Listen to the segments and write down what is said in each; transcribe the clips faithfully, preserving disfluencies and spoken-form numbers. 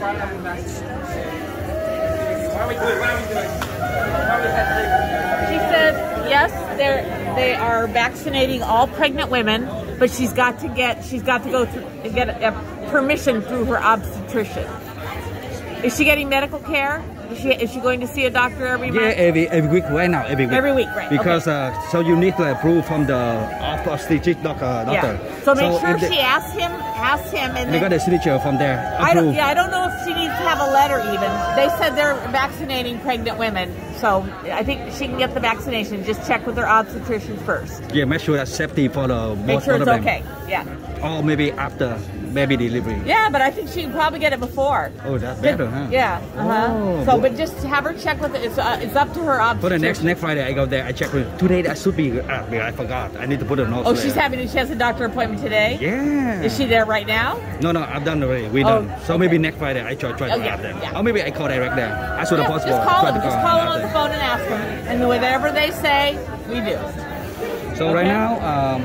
She said yes, they they are vaccinating all pregnant women, but she's got to get she's got to go through get a, a permission through her obstetrician. Is she getting medical care? Is she is she going to see a doctor every month? Yeah, every every week right now, every week. Every week, right? Because okay. uh, so you need to approve from the obstetric doctor. Yeah. So make so sure the, she asks him, asks him, and they then, got a signature from there. I don't, yeah, I don't know if she needs to have a letter even. They said they're vaccinating pregnant women, so I think she can get the vaccination. Just check with her obstetrician first. Yeah, make sure that's safety for the make sure it's okay. Yeah. Or maybe after baby delivery. Yeah, but I think she can probably get it before. Oh, that's better, huh? Yeah. Uh huh. Oh, so, but just have her check with it. It's uh, it's up to her obstetrician. For the next next Friday, I go there. I check with today. That should be. Uh, I forgot. I need to put a note. Oh, she's having. She has a doctor appointment today. Yeah. Is she there right now? No, no, I've done already. We oh, done. So okay. Maybe next Friday I try try oh, to yeah, have them. Yeah. Or maybe I call direct there as soon as yeah, possible. Just call them. Just call them on the phone and ask them, and whatever they say, we do. So okay. right now. Um,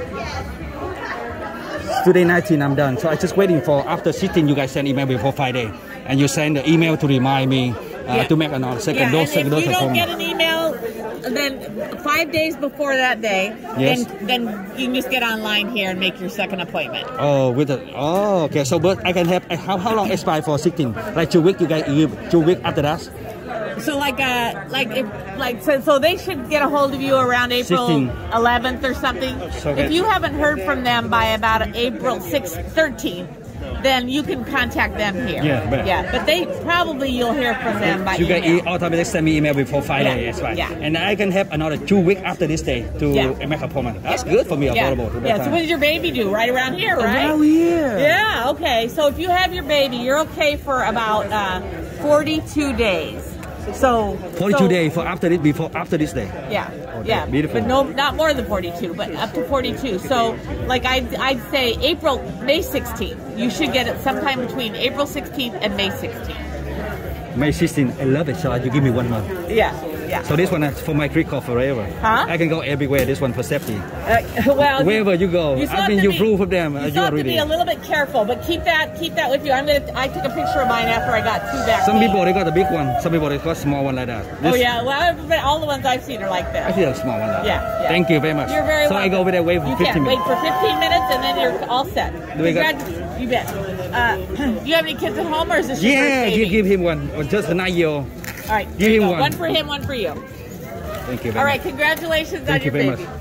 Today nineteen I'm done, so I just waiting for after sitting. You guys send email before Friday, and you send the email to remind me uh, yeah. to make another second yeah, dose. Second if dose you don't home. get an email, then five days before that day, yes. then then you can just get online here and make your second appointment. Oh, with the oh okay. So but I can have how how long expire for sixteen? Like two weeks? You guys give two weeks after that? So like uh like if like so, so they should get a hold of you around April eleventh or something. So if you haven't heard from them by about April sixth, thirteenth, then you can contact them here. Yeah, but yeah, but they probably you'll hear from them by you email. You can automatically send me email before Friday, yeah. that's right. Yeah. And I can have another two weeks after this day to yeah. make an appointment. That's good for me. Yeah. Affordable. Yeah. So when did your baby do? Right around here, right? Around here. Yeah. Okay. So if you have your baby, you're okay for about uh, forty-two days. So forty-two so, days for after this before after this day. Yeah, okay. yeah, beautiful. But no, not more than forty-two, but up to forty-two. So, like I'd, I'd say April, May sixteenth. You should get it sometime between April sixteenth and May sixteenth. May sixteenth, I love it. So you give me one month. Yeah, yeah. So this one is for my Greek forever. Huh? I can go everywhere. This one for safety. Uh, well, wherever you go, you I've been you proof of them. You, you still have to already. be a little bit careful, but keep that keep that with you. I'm gonna. I took a picture of mine after I got two vaccines. Some people they got the big one. Some people they got small one like that. This, oh yeah, well, all the ones I've seen are like that. I see a small one. Like yeah, yeah. Thank you very much. You're very so welcome. I go over there wait for you fifteen can. minutes. Wait for fifteen minutes and then you're all set. Do we got? You bet. Uh, do you have any kids at home or is this your yeah, first baby? give, give him one. Or just a nine year old. All right, give him one. One for him, one for you. Thank you very All right, much. congratulations Thank on you your very baby. Much.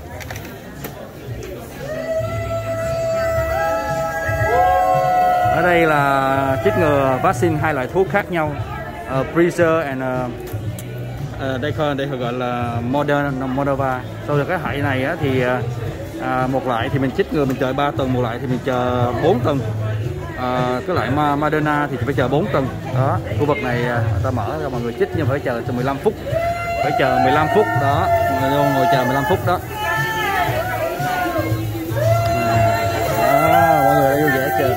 Ở đây là chích ngừa vaccine hai loại thuốc khác nhau, uh, Pfizer and uh, uh, đây coi đây gọi là Moderna, Moderna. Sau cái hệ này á, thì uh, một loại thì mình chích ngừa mình chờ ba tuần, một loại thì mình chờ bốn tuần. Uh, cái loại Moderna thì phải chờ bốn tuần. Đó, khu vực này uh, ta mở cho mọi người chích nhưng phải chờ từ mười lăm phút, phải chờ mười lăm phút đó, mọi người ngồi chờ mười lăm phút đó. À, mọi người đã vui vẻ chờ.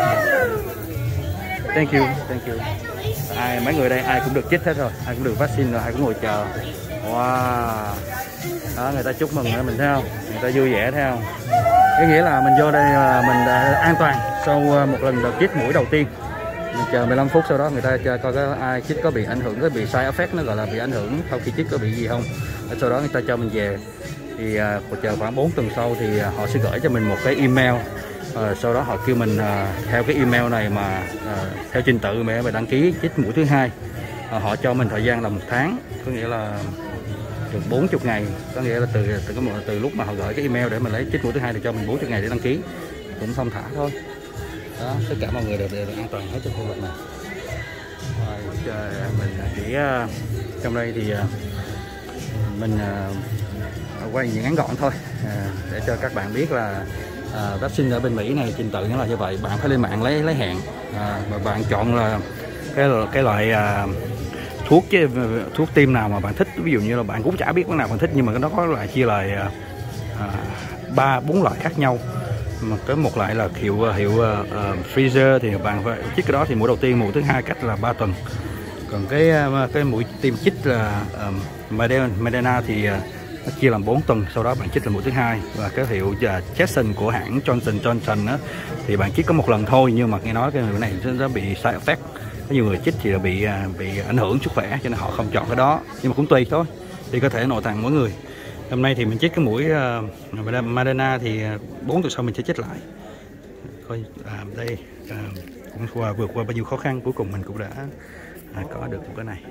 Thank you, thank you. Ai mấy người đây ai cũng được chích hết rồi, ai cũng được vaccine rồi, ai cũng ngồi chờ. Wow. Đó, người ta chúc mừng mình thấy không? Người ta vui vẻ thấy không? Cái nghĩa là mình vô đây là mình đã an toàn sau một lần đợt chích mũi đầu tiên. Mình chờ mười lăm phút sau đó người ta chờ coi có ai chích có bị ảnh hưởng, có bị side effect, nó gọi là bị ảnh hưởng sau khi chích có bị gì không. Sau đó người ta cho mình về. Thì uh, chờ khoảng bốn tuần sau thì uh, họ sẽ gửi cho mình một cái email. Uh, sau đó họ kêu mình uh, theo cái email này mà uh, theo trình tự mà đăng ký chích mũi thứ hai. Uh, họ cho mình thời gian là một tháng, có nghĩa là được bốn mươi ngày, có nghĩa là từ từ cái từ lúc mà họ gửi cái email để mình lấy chích mũi thứ hai thì cho mình bốn mươi ngày để đăng ký, cũng thông thả thôi. Đó, tất cả mọi người đều, đều, đều an toàn hết trong khu vực này. Rồi, trời, mình chỉ uh, trong đây thì uh, mình uh, quay những ngắn gọn thôi uh, để cho các bạn biết là uh, vaccine ở bên Mỹ này trình tự nó là như vậy. Bạn phải lên mạng lấy lấy hẹn uh, và bạn chọn là cái cái loại uh, thuốc chứ thuốc tiêm nào mà bạn thích. Ví dụ như là bạn cũng chả biết cái nào bạn thích, nhưng mà nó có loại chia loại ba uh, bốn loại khác nhau. Mà cái một loại là hiệu hiệu uh, Pfizer thì bạn phải chích cái đó thì mũi đầu tiên, mũi thứ hai cách là ba tuần. Còn cái cái mũi tiêm chích là uh, Moderna thì uh, nó chia làm bốn tuần, sau đó bạn chích là mũi thứ hai. Và cái hiệu uh, Johnson của hãng Johnson Johnson á, thì bạn chích có một lần thôi, nhưng mà nghe nói cái này nó bị side effect, Có nhiều người chích thì là bị bị ảnh hưởng sức khỏe cho nên họ không chọn cái đó, nhưng mà cũng tùy thôi, thì có thể nội tạng mỗi người. Hôm nay thì mình chích cái mũi uh, Moderna thì bốn tuần sau mình sẽ chích lại. Coi à, đây à, cũng qua vượt qua bao nhiêu khó khăn, cuối cùng mình cũng đã à, có được một cái này.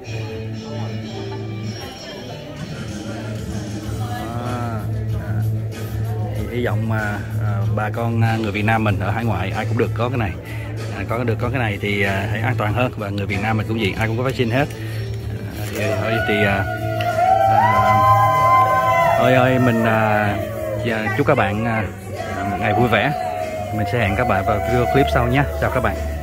À, à, thì hy vọng mà à, bà con người Việt Nam mình ở hải ngoại ai cũng được có cái này, à, có được có cái này thì à, hãy an toàn hơn, và người Việt Nam mình cũng gì ai cũng có vaccine hết. À, thì thôi thì à, à, ơi ơi mình à, chúc các bạn à, một ngày vui vẻ. Mình sẽ hẹn các bạn vào video clip sau nhé. Chào các bạn.